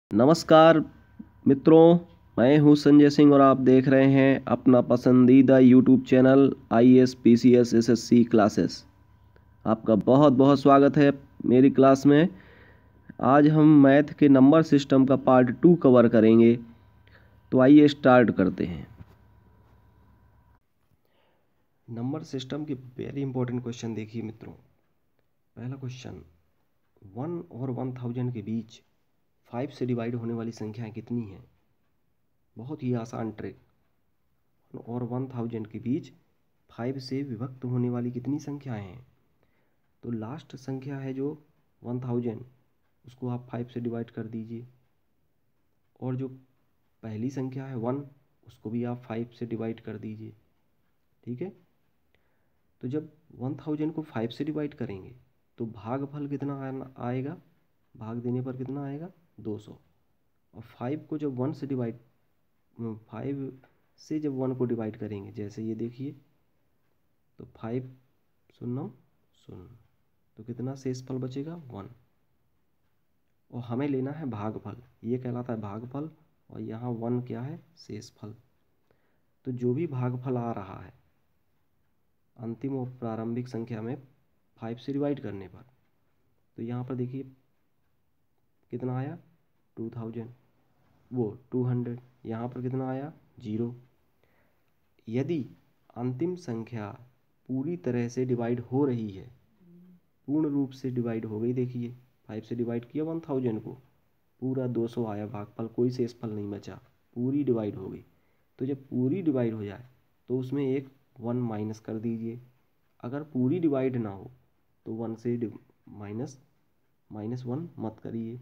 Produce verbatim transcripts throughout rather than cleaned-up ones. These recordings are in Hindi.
नमस्कार मित्रों, मैं हूं संजय सिंह और आप देख रहे हैं अपना पसंदीदा YouTube channel I A S P C S S S C classes. आपका बहुत बहुत स्वागत है मेरी क्लास में। आज हम मैथ के नंबर सिस्टम का पार्ट टू कवर करेंगे, तो आइए स्टार्ट करते हैं। नंबर सिस्टम के वेरी इंपॉर्टेंट क्वेश्चन देखिए मित्रों। पहला क्वेश्चन, वन और वन थाउजेंड के बीच फाइव से डिवाइड होने वाली संख्याएं कितनी हैं? बहुत ही आसान ट्रिक। और वन थाउजेंड के बीच फाइव से विभक्त होने वाली कितनी संख्याएं हैं? तो लास्ट संख्या है जो वन थाउजेंड, उसको आप फाइव से डिवाइड कर दीजिए, और जो पहली संख्या है वन, उसको भी आप फाइव से डिवाइड कर दीजिए। ठीक है, तो जब वन थाउजेंड को फाइव से डिवाइड करेंगे तो भागफल कितना आएगा? भाग देने पर कितना आएगा? दो सौ। और फाइव को जब वन से डिवाइड फाइव से जब वन को डिवाइड करेंगे, जैसे ये देखिए, तो फाइव शून्य शून्य, तो कितना शेषफल बचेगा? वन। और हमें लेना है भागफल, ये कहलाता है भागफल, और यहाँ वन क्या है? शेषफल। तो जो भी भागफल आ रहा है अंतिम और प्रारंभिक संख्या में फाइव से डिवाइड करने पर, तो यहाँ पर देखिए कितना आया? टू थाउजेंड, वो टू हंड्रेड। यहाँ पर कितना आया? जीरो। यदि अंतिम संख्या पूरी तरह से डिवाइड हो रही है, पूर्ण रूप से डिवाइड हो गई, देखिए फाइव से डिवाइड किया वन थाउजेंड को, पूरा दो सौ आया भागफल, कोई शेषफल नहीं बचा, पूरी डिवाइड हो गई। तो जब पूरी डिवाइड हो जाए तो उसमें एक वन माइनस कर दीजिए। अगर पूरी डिवाइड ना हो तो वन से माइनस माइनस वन मत करिए।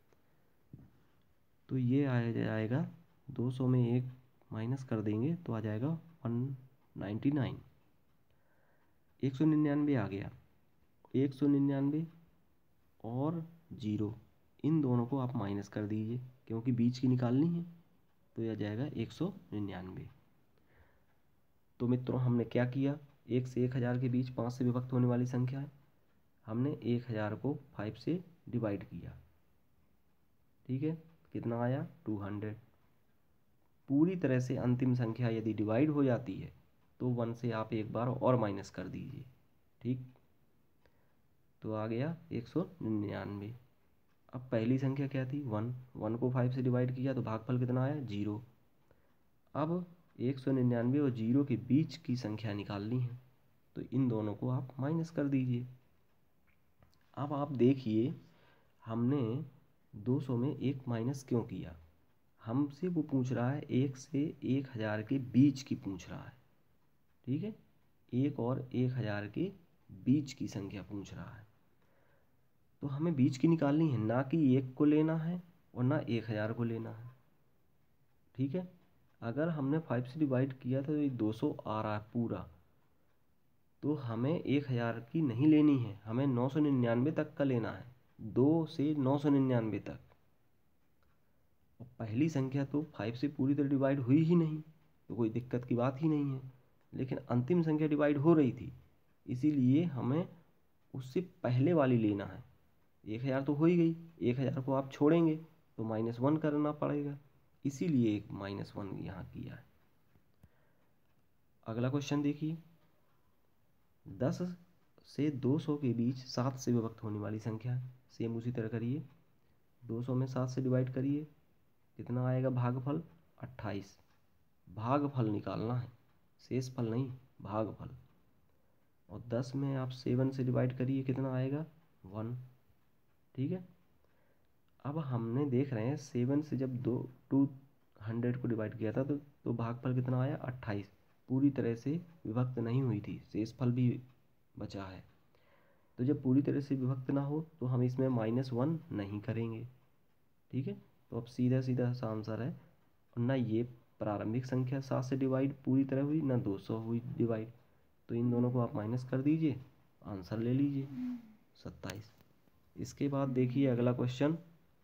तो ये आ जाएगा, दो सौ में एक माइनस कर देंगे तो आ जाएगा वन नाइन्टी नाइन। एक सौ निन्यानवे आ गया, एक सौ निन्यानवे और जीरो, इन दोनों को आप माइनस कर दीजिए क्योंकि बीच की निकालनी है, तो यह जाएगा एक सौ निन्यानवे। तो मित्रों हमने क्या किया? एक से एक हज़ार के बीच पाँच से विभक्त होने वाली संख्या है, हमने एक हज़ार को फाइव से डिवाइड किया। ठीक है, कितना आया? Two hundred. पूरी तरह से अंतिम संख्या यदि डिवाइड हो जाती है तो वन से आप एक बार और माइनस कर दीजिए। ठीक, तो आ गया एक सौ निन्यानवे। अब पहली संख्या क्या थी? वन। वन को फाइव से डिवाइड किया तो भागफल कितना आया? जीरो। अब एक सौ निन्यानवे और जीरो के बीच की संख्या निकालनी है, तो इन दोनों को आप माइनस कर दीजिए। अब आप देखिए हमने दो सौ में एक माइनस क्यों किया? हमसे वो पूछ रहा है एक से एक हज़ार के बीच की पूछ रहा है। ठीक है, एक और एक हज़ार के बीच की संख्या पूछ रहा है, तो हमें बीच की निकालनी है, ना कि एक को लेना है और ना एक हज़ार को लेना है। ठीक है, अगर हमने फाइव से डिवाइड किया था तो ये दो सौ आ रहा है पूरा, तो हमें एक हज़ार की नहीं लेनी है, हमें नौ सौ निन्यानवे तक का लेना है, दो से नौ सौ निन्यानवे तक। और पहली संख्या तो फाइव से पूरी तरह डिवाइड हुई ही नहीं, तो कोई दिक्कत की बात ही नहीं है, लेकिन अंतिम संख्या डिवाइड हो रही थी, इसीलिए हमें उससे पहले वाली लेना है। एक हज़ार तो हो ही गई, एक हज़ार को आप छोड़ेंगे तो माइनस वन करना पड़ेगा, इसीलिए एक माइनस वन यहाँ किया है। अगला क्वेश्चन देखिए, दस से दो सौ के बीच सात से विभक्त होने वाली संख्या है। सेम उसी तरह करिए, दो सौ में सात से डिवाइड करिए, कितना आएगा भागफल? अट्ठाईस। भागफल निकालना है, शेषफल नहीं, भागफल। और दस में आप सेवन से डिवाइड करिए, कितना आएगा? वन। ठीक है, अब हमने देख रहे हैं सेवन से जब दो टू हंड्रेड को डिवाइड किया था तो तो भागफल कितना आया? अट्ठाईस। पूरी तरह से विभक्त नहीं हुई थी, शेषफल भी बचा है। तो जब पूरी तरह से विभक्त ना हो तो हम इसमें माइनस वन नहीं करेंगे। ठीक है, तो अब सीधा सीधा सा आंसर है, ना ये प्रारंभिक संख्या सात से डिवाइड पूरी तरह हुई, ना दो सौ हुई डिवाइड, तो इन दोनों को आप माइनस कर दीजिए, आंसर ले लीजिए सत्ताईस। इसके बाद देखिए अगला क्वेश्चन,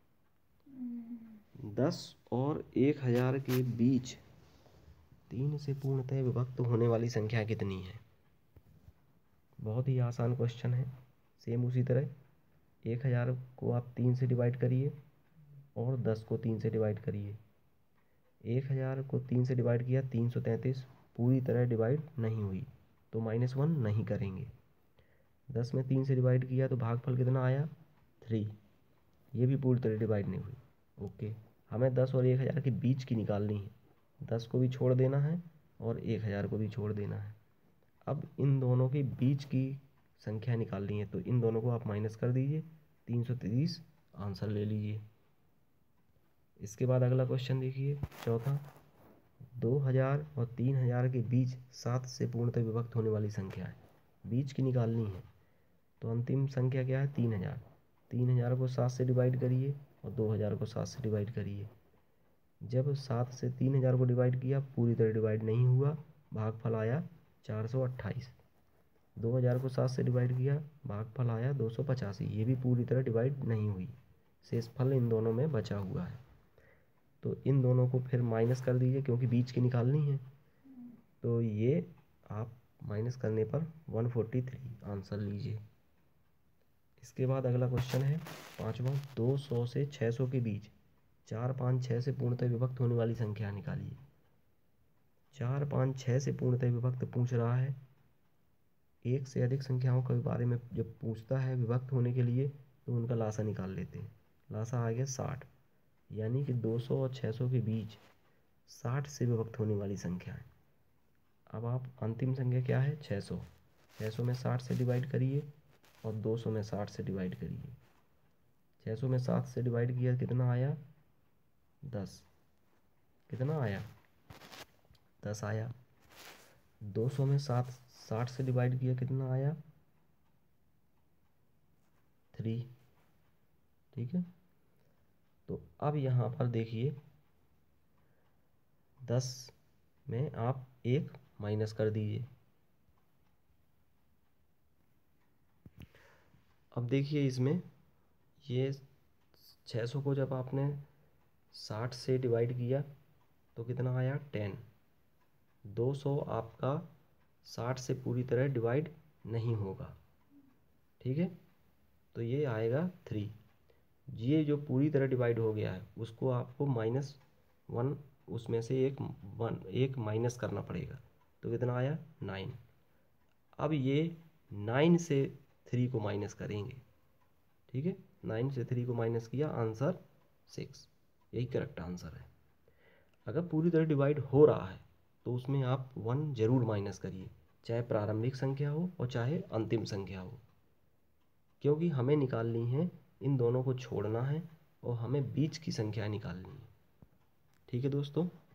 दस और एक हज़ार के बीच तीन से पूर्णतः विभक्त होने वाली संख्या कितनी है? बहुत ही आसान क्वेश्चन है। सेम उसी तरह एक हज़ार को आप तीन से डिवाइड करिए, और दस को तीन से डिवाइड करिए। एक हज़ार को तीन से डिवाइड किया, तीन सौ तैंतीस पूरी तरह डिवाइड नहीं हुई तो माइनस वन नहीं करेंगे। दस में तीन से डिवाइड किया तो भागफल कितना आया, थ्री, ये भी पूरी तरह डिवाइड नहीं हुई। ओके, हमें दस और एक हज़ार के बीच की निकालनी है, दस को भी छोड़ देना है और एक हज़ार को भी छोड़ देना है। अब इन दोनों के बीच की संख्या निकालनी है, तो इन दोनों को आप माइनस कर दीजिए, तीन सौ तीस आंसर ले लीजिए। इसके बाद अगला क्वेश्चन देखिए, चौथा, दो हज़ार और तीन हज़ार के बीच सात से पूर्णतः विभक्त होने वाली संख्या है, बीच की निकालनी है। तो अंतिम संख्या क्या है, तीन हज़ार। तीन हज़ार को सात से डिवाइड करिए और दो हज़ार को सात से डिवाइड करिए। जब सात से तीन हज़ार को डिवाइड किया पूरी तरह डिवाइड नहीं हुआ, भागफल आया चार सौ अट्ठाईस। दो हज़ार को सात से डिवाइड किया, भागफल आया दो सौ पचासी, ये भी पूरी तरह डिवाइड नहीं हुई, शेषफल इन दोनों में बचा हुआ है। तो इन दोनों को फिर माइनस कर दीजिए क्योंकि बीच की निकालनी है। तो ये आप माइनस करने पर एक सौ तैंतालीस आंसर लीजिए। इसके बाद अगला क्वेश्चन है पाँचवा, दो सौ से छः सौ के बीच चार पाँच छः से पूर्णतः विभक्त होने वाली संख्या निकालिए। चार पाँच छः से पूर्णतः विभक्त पूछ रहा है। एक से अधिक संख्याओं के बारे में जब पूछता है विभक्त होने के लिए तो उनका लासा निकाल लेते हैं। लासा आ गया साठ, यानी कि दो सौ और छः सौ के बीच साठ से विभक्त होने वाली संख्या है। अब आप अंतिम संख्या क्या है, छः सौ। छः सौ में साठ से डिवाइड करिए और दो सौ में साठ से डिवाइड करिए। छः सौ में सात से डिवाइड किया कितना आया, दस। कितना आया, दस आया। दो सौ में सात साठ से डिवाइड किया कितना आया, थ्री। ठीक है, तो अब यहाँ पर देखिए दस में आप एक माइनस कर दीजिए। अब देखिए इसमें ये छः सौ को जब आपने साठ से डिवाइड किया तो कितना आया, टेन। दो सौ आपका साठ से पूरी तरह डिवाइड नहीं होगा, ठीक है, तो ये आएगा थ्री। ये जो पूरी तरह डिवाइड हो गया है उसको आपको माइनस वन, उसमें से एक वन एक माइनस करना पड़ेगा, तो कितना आया, नाइन। अब ये नाइन से थ्री को माइनस करेंगे, ठीक है, नाइन से थ्री को माइनस किया, आंसर सिक्स, यही करेक्ट आंसर है। अगर पूरी तरह डिवाइड हो रहा है तो उसमें आप वन जरूर माइनस करिए, चाहे प्रारंभिक संख्या हो और चाहे अंतिम संख्या हो, क्योंकि हमें निकालनी है, इन दोनों को छोड़ना है और हमें बीच की संख्या निकालनी है। ठीक है दोस्तों।